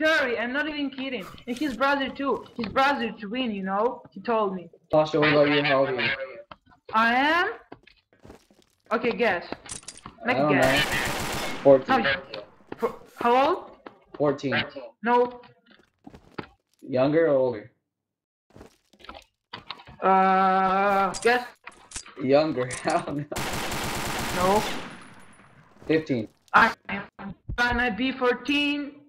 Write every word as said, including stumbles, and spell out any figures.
Curry, I'm not even kidding. And his brother too. His brother to win, you know? He told me. Tasha, what about you? How old are you? I am? Okay, guess. Make I a don't guess. know. fourteen. No, for, how old? fourteen. No. Younger or older? Uh, guess. Younger. I don't know. No. fifteen. I am gonna be fourteen.